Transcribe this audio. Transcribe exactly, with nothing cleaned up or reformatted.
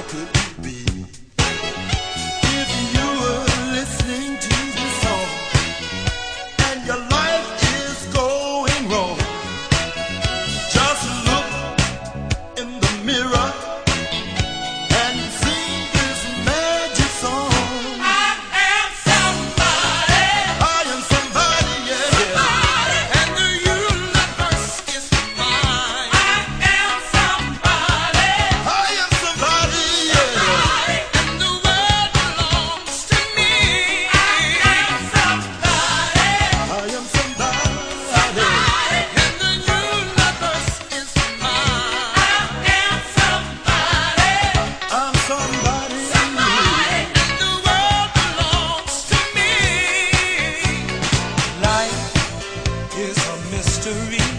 could it be? If you were listening to the song and your life is going wrong, just look in the mirror and sing this magic song. I am somebody. I am somebody, yeah. Somebody. And the universe is mine. I am somebody. I am somebody, yeah. Somebody. And the world belongs to me. I am somebody. I am somebody. Somebody. And the universe is mine. I am somebody. I'm somebody. Somebody. And the world belongs to me. Life is a mystery.